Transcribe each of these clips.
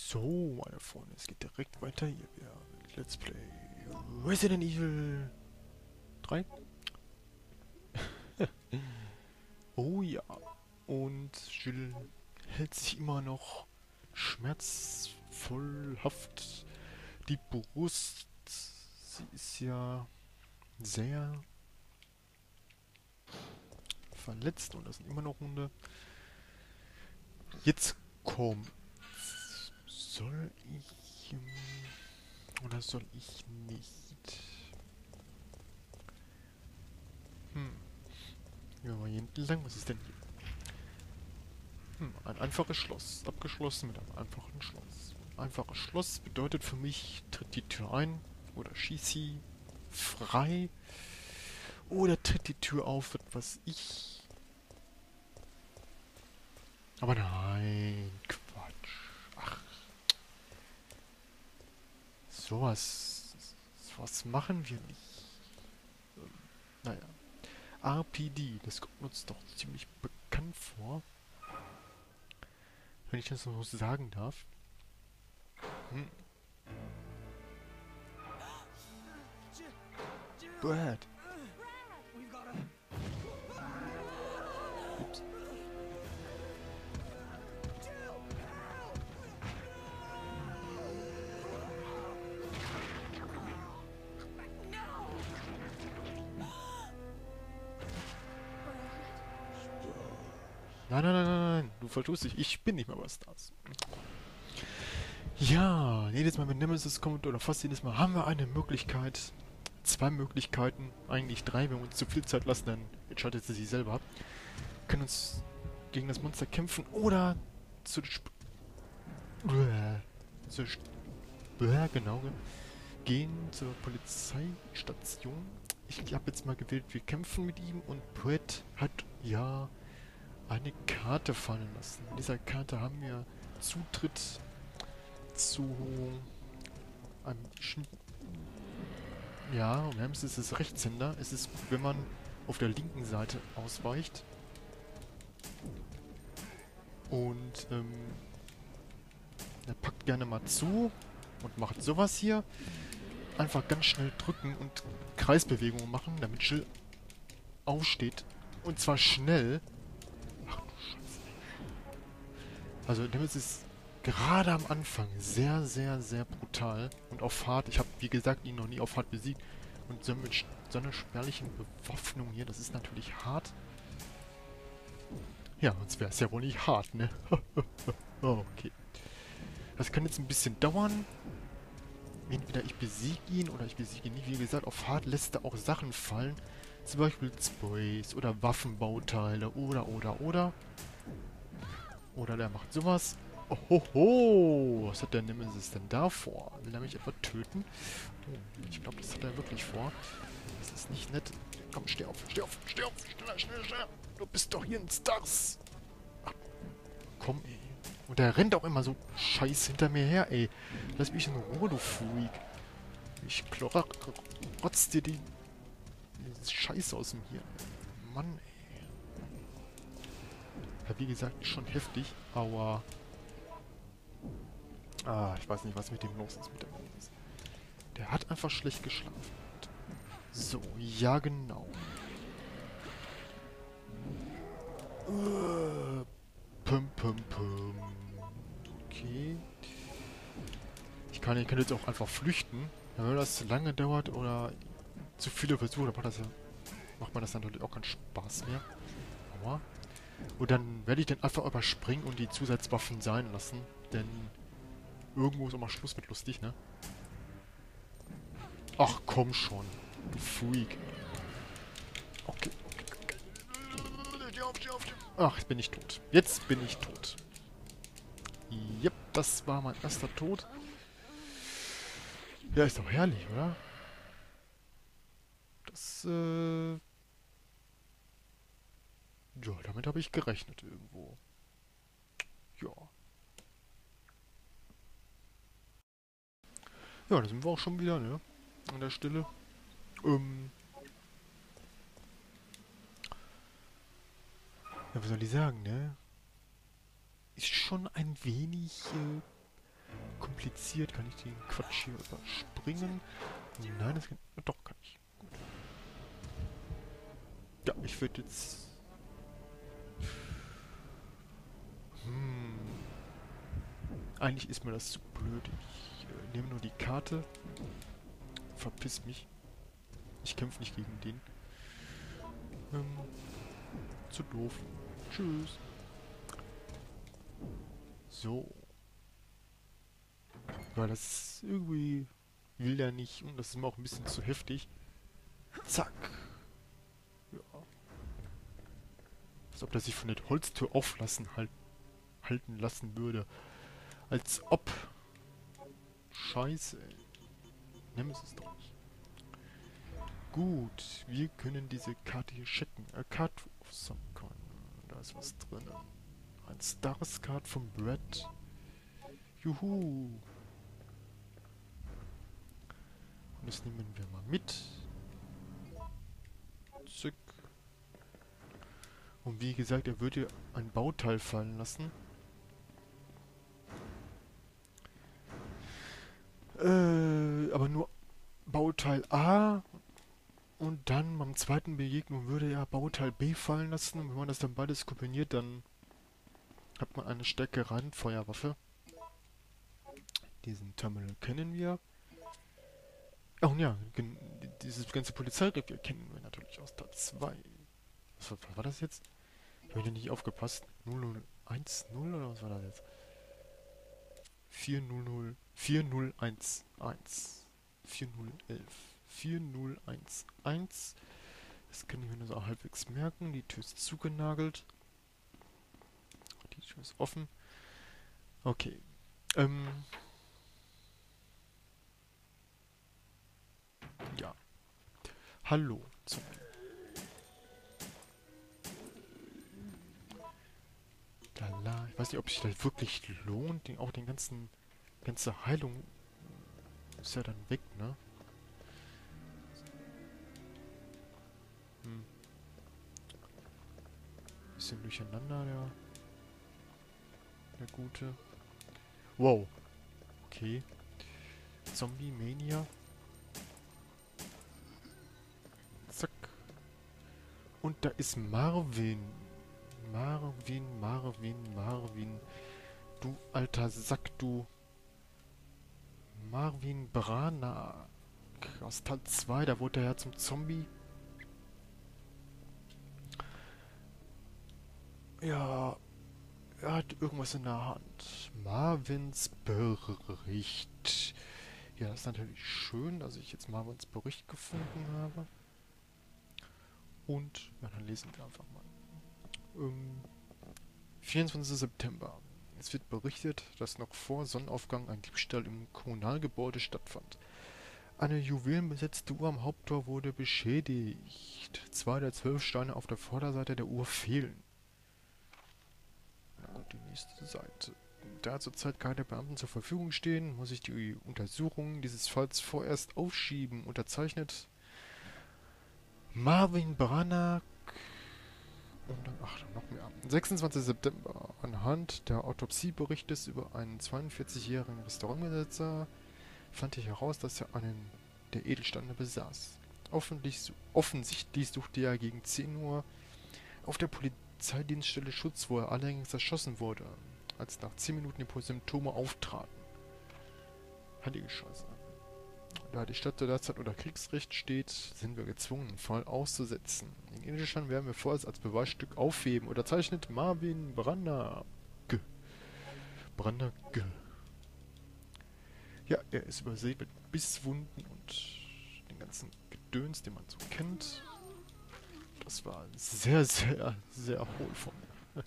So, meine Freunde, es geht direkt weiter hier wieder mit Let's Play Resident Evil 3. Oh ja, und Jill hält sich immer noch schmerzvollhaft die Brust. Sie ist ja sehr verletzt und das sind immer noch Hunde. Jetzt kommt. Soll ich oder soll ich nicht? Ja, mal hier hinten lang. Was ist denn hier? Ein einfaches Schloss. Abgeschlossen mit einem einfachen Schloss. Ein einfaches Schloss bedeutet für mich, tritt die Tür ein oder schieß sie frei oder tritt die Tür auf, wird was ich. Aber nein, Quatsch. Ach, sowas machen wir nicht. Naja. RPD, das kommt uns doch ziemlich bekannt vor, wenn ich das so sagen darf. Hm. Brad. Ups. Nein, nein, nein, nein, nein, du vertust dich. Ich bin nicht mehr was das. Ja, jedes Mal, wenn Nemesis kommt, oder fast jedes Mal, haben wir eine Möglichkeit. Zwei Möglichkeiten, eigentlich drei. Wenn wir uns zu viel Zeit lassen, dann entscheidet sie sich selber ab. Wir können uns gegen das Monster kämpfen oder zu genau, gehen zur Polizeistation. Ich habe jetzt mal gewählt, wir kämpfen mit ihm und Brett hat ja eine Karte fallen lassen. In dieser Karte haben wir Zutritt zu einem ja, und Hems ist es Rechtshänder. Es ist gut, wenn man auf der linken Seite ausweicht. Und er packt gerne mal zu und macht sowas hier. Einfach ganz schnell drücken und Kreisbewegungen machen, damit Jill aufsteht. Und zwar schnell. Ach du Scheiße. Also damit ist gerade am Anfang sehr, sehr, sehr brutal und auf hart. Ich habe, wie gesagt, ihn noch nie auf hart besiegt. Und so mit so einer spärlichen Bewaffnung hier, das ist natürlich hart. Ja, sonst wäre es ja wohl nicht hart, ne? Oh, okay. Das kann jetzt ein bisschen dauern. Entweder ich besiege ihn oder ich besiege ihn nicht. Wie gesagt, auf hart lässt er auch Sachen fallen. Zum Beispiel Sprays oder Waffenbauteile oder. Oder der macht sowas. Ohoho! Was hat der Nemesis denn da vor? Will er mich etwa töten? Oh, ich glaube, das hat er wirklich vor. Das ist nicht nett. Komm, steh auf, steh auf, steh auf! Schneller, schneller, schneller! Du bist doch hier ein Stars! Ach, komm, ey. Und der rennt auch immer so scheiß hinter mir her, ey. Lass mich in Ruhe, du Freak. Ich rotz dir die Scheiße aus dem Hirn. Mann, ey. Ja, wie gesagt, schon heftig, aber... Ah, ich weiß nicht, was mit dem los ist mit dem Nemesis. Der hat einfach schlecht geschlafen. So, ja genau. Pum, pum, pum. Okay. Ich kann jetzt auch einfach flüchten. Wenn das zu lange dauert oder zu viele Versuche, dann macht man das dann natürlich auch keinen Spaß mehr. Aua. Und dann werde ich den einfach überspringen und die Zusatzwaffen sein lassen. Denn irgendwo ist auch mal Schluss mit lustig, ne? Ach komm schon. Du Freak. Okay. Ach, jetzt bin ich tot. Jetzt bin ich tot. Yep, das war mein erster Tod. Ja, ist doch herrlich, oder? Das, ja, damit habe ich gerechnet irgendwo. Ja. Ja, da sind wir auch schon wieder, ne? An der Stelle. Ähm, ja, was soll ich sagen, ne? Ist schon ein wenig, kompliziert. Kann ich den Quatsch hier überspringen? Nein, das kann... Doch, kann ich. Gut. Ja, ich würde jetzt... Eigentlich ist mir das zu blöd. Ich nehme nur die Karte. Verpiss mich. Ich kämpfe nicht gegen den. Zu doof. Tschüss. So. Weil das irgendwie will der nicht und das ist mir auch ein bisschen zu heftig. Zack. Ja. Als ob der sich von der Holztür halten lassen würde. Als ob. Scheiße. Nemesis doch nicht. Gut, wir können diese Karte hier checken. A card of some kind. Da ist was drin. Ein Stars Card von Brett. Juhu. Und das nehmen wir mal mit. Zück. Und wie gesagt, er würde ein Bauteil fallen lassen. Aber nur Bauteil A. Und dann beim zweiten Begegnung würde er Bauteil B fallen lassen. Und wenn man das dann beides kombiniert, dann hat man eine stärkere Handfeuerwaffe. Diesen Terminal kennen wir. Oh und ja, dieses ganze Polizeirevier kennen wir natürlich aus Teil 2. Was war das jetzt? Ich habe nicht aufgepasst. 0010 oder was war das jetzt? 400 4011 4011 4011. Das kann ich mir nur so halbwegs merken. Die Tür ist zugenagelt. Die Tür ist offen. Okay. Ja. Hallo. Lala. Ich weiß nicht, ob sich das wirklich lohnt. Auch ganze Heilung ist ja dann weg, ne? Bisschen durcheinander, der Gute. Wow. Okay. Zombie Mania. Zack. Und da ist Marvin. Marvin. Du alter Sack, du. Marvin Branak. Aus Teil 2, da wurde er ja zum Zombie. Ja, er hat irgendwas in der Hand. Marvins Bericht. Ja, das ist natürlich schön, dass ich jetzt Marvins Bericht gefunden habe. Und, ja, dann lesen wir einfach mal. 24. September. Es wird berichtet, dass noch vor Sonnenaufgang ein Diebstahl im Kommunalgebäude stattfand. Eine juwelenbesetzte Uhr am Haupttor wurde beschädigt. 2 der 12 Steine auf der Vorderseite der Uhr fehlen. Na gut, die nächste Seite. Da zurzeit keine Beamten zur Verfügung stehen, muss ich die Untersuchung dieses Falls vorerst aufschieben. Unterzeichnet Marvin Branak. Und dann, ach, noch mehr. 26. September. Anhand der Autopsieberichtes über einen 42-jährigen Restaurantbesitzer fand ich heraus, dass er einen der Edelsteine besaß. Offensichtlich suchte er gegen 10 Uhr auf der Polizeidienststelle Schutz, wo er allerdings erschossen wurde, als nach 10 Minuten die Symptome auftraten. Heilige Scheiße. Da die Stadt derzeit unter Kriegsrecht steht, sind wir gezwungen, den Fall auszusetzen. Den Gegenstand werden wir vorerst als Beweisstück aufheben. Unterzeichnet Marvin Branak. Ja, er ist übersät mit Bisswunden und den ganzen Gedöns, den man so kennt. Das war sehr, sehr, sehr hohl von mir.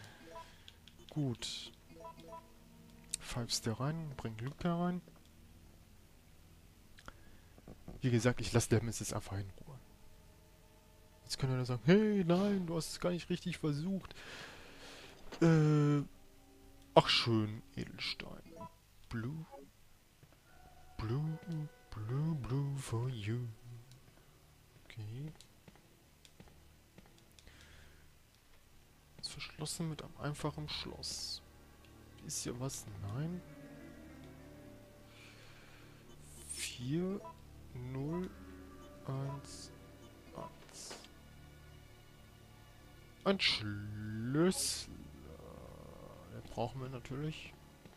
Gut. Pfeifst dir rein, bring Glück da rein. Wie gesagt, ich lasse Nemesis einfach in Ruhe. Jetzt können wir sagen, hey, nein, du hast es gar nicht richtig versucht. Ach schön, Edelstein. Blue for you. Okay. Ist verschlossen mit einem einfachen Schloss. Ist hier was? Nein. 4, 0, 1, 1. Ein Schlüssel. Den brauchen wir natürlich.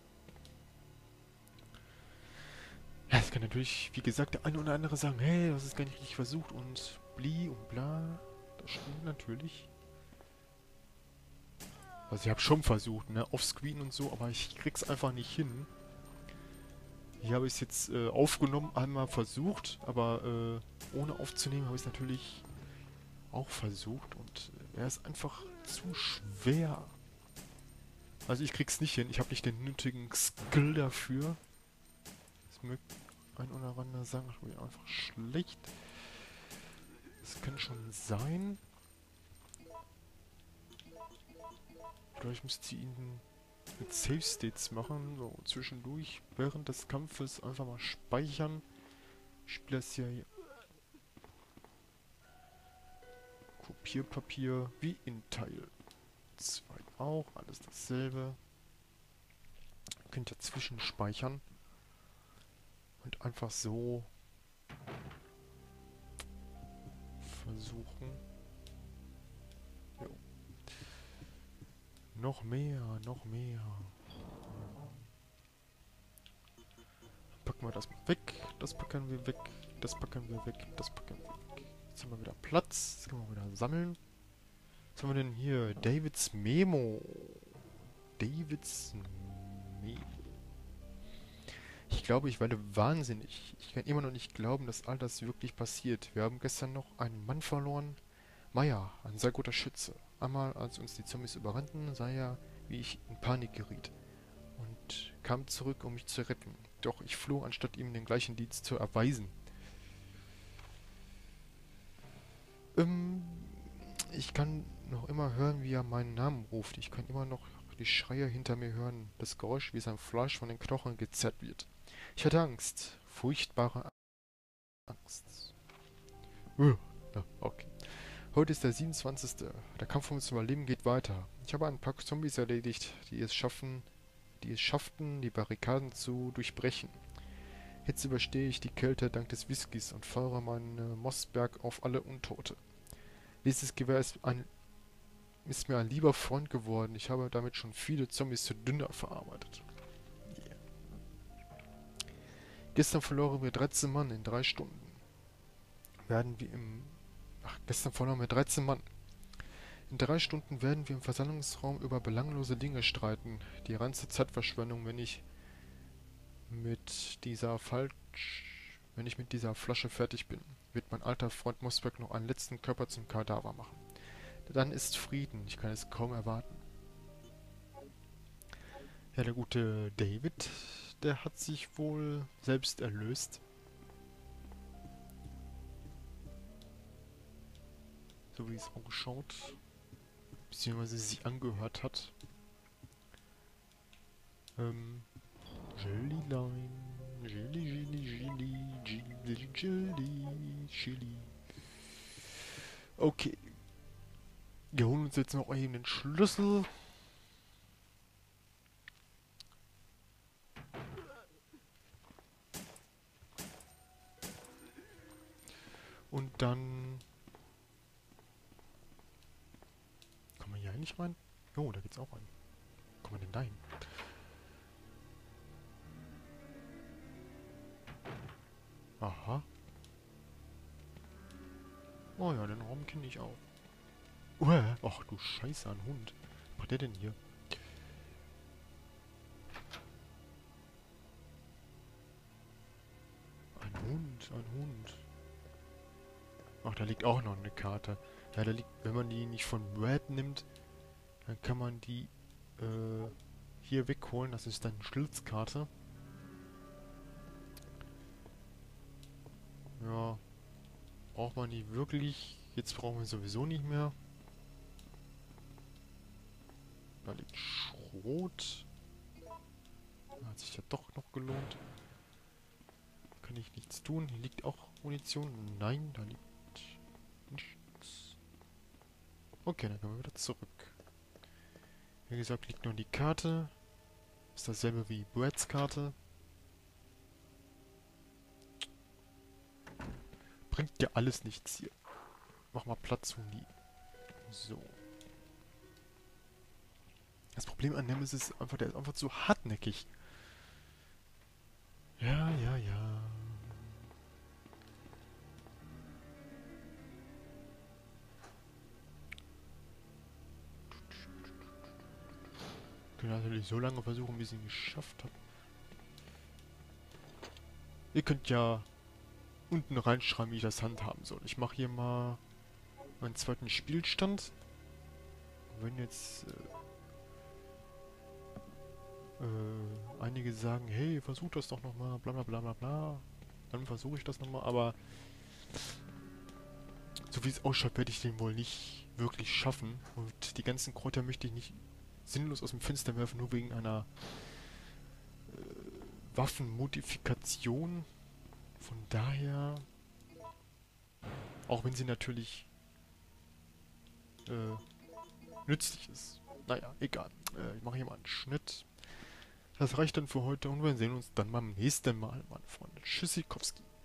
Ja, es kann natürlich, wie gesagt, der eine oder andere sagen, hey, du hast es gar nicht richtig versucht und bli und bla. Das stimmt natürlich. Also ich habe schon versucht, ne, offscreen und so, aber ich krieg's einfach nicht hin. Hier habe ich es jetzt aufgenommen, einmal versucht, aber ohne aufzunehmen habe ich es natürlich auch versucht und er ist einfach zu schwer. Also ich krieg's nicht hin, ich habe nicht den nötigen Skill dafür. Das mögt ein oder andere sagen, ich bin einfach schlecht. Das kann schon sein. Vielleicht müsste ich ihn mit Save States machen, so zwischendurch, während des Kampfes einfach mal speichern. Ich spiele das hier Kopierpapier wie in Teil 2 auch, alles dasselbe. Ihr könnt ja zwischenspeichern und einfach so versuchen. Jo. Noch mehr, noch mehr. Packen wir das mal weg, das packen wir weg, das packen wir weg, das packen wir weg. Jetzt haben wir wieder Platz, jetzt können wir wieder sammeln. Was haben wir denn hier? Davids Memo. Davids Memo. Ich glaube, ich werde wahnsinnig. Ich kann immer noch nicht glauben, dass all das wirklich passiert. Wir haben gestern noch einen Mann verloren. Maya, ein sehr guter Schütze. Einmal, als uns die Zombies überrannten, sah er, wie ich in Panik geriet und kam zurück, um mich zu retten. Doch ich floh, anstatt ihm den gleichen Dienst zu erweisen. Ähm, Ich kann noch immer hören, wie er meinen Namen ruft. Ich kann immer noch die Schreie hinter mir hören. Das Geräusch, wie sein Fleisch von den Knochen gezerrt wird. Ich hatte Angst. Furchtbare Angst. Ja, okay. Heute ist der 27. Der Kampf ums Überleben geht weiter. Ich habe ein paar Zombies erledigt, die es schafften, die Barrikaden zu durchbrechen. Jetzt überstehe ich die Kälte dank des Whiskys und feuere meinen Mossberg auf alle Untote. Dieses Gewehr ist mir ein lieber Freund geworden. Ich habe damit schon viele Zombies zu Dünger verarbeitet. Yeah. Gestern verloren wir 13 Mann in 3 Stunden. Gestern verloren wir 13 Mann. In 3 Stunden werden wir im Versammlungsraum über belanglose Dinge streiten. Die reinste Zeitverschwendung, mit dieser wenn ich mit dieser Flasche fertig bin, wird mein alter Freund Mossberg noch einen letzten Körper zum Kadaver machen. Dann ist Frieden. Ich kann es kaum erwarten. Ja, der gute David, der hat sich wohl selbst erlöst. So wie es ausschaut. Beziehungsweise sich angehört hat. Jellyline. Jelly. Okay. Wir holen uns jetzt noch eben den Schlüssel. Und dann... Kann man hier eigentlich rein? Oh, da geht's auch rein. Wo kommt man denn da hin? Aha. Oh ja, den Raum kenne ich auch. Ach du Scheiße, ein Hund. Was macht der denn hier? Ein Hund, ein Hund. Ach, da liegt auch noch eine Karte. Ja, da liegt, wenn man die nicht von Brad nimmt, dann kann man die hier wegholen. Das ist dann eine Schlitzkarte. Ja, braucht man die wirklich? Jetzt brauchen wir sowieso nicht mehr. Da liegt Schrot. Hat sich ja doch noch gelohnt. Kann ich nichts tun. Hier liegt auch Munition. Nein, da liegt nichts. Okay, dann können wir wieder zurück. Wie gesagt, liegt nur die Karte. Ist dasselbe wie Brads Karte. bringt ja alles nichts hier. Mach mal Platz, Hundi. So. Das Problem an Nemesis ist einfach, der ist einfach zu hartnäckig. Ja, ja, ja. Ich kann natürlich so lange versuchen, bis ich ihn geschafft habe. Ihr könnt ja unten reinschreiben, wie ich das handhaben soll. Ich mache hier mal meinen zweiten Spielstand. Wenn jetzt einige sagen, hey, versuch das doch nochmal, bla bla bla bla bla, dann versuche ich das nochmal, aber so wie es ausschaut, werde ich den wohl nicht wirklich schaffen. Und die ganzen Kräuter möchte ich nicht sinnlos aus dem Fenster werfen, nur wegen einer Waffenmodifikation. Von daher, auch wenn sie natürlich nützlich ist. Naja, egal. Ich mache hier mal einen Schnitt. Das reicht dann für heute und wir sehen uns dann beim nächsten Mal, meine Freunde. Tschüssikowski.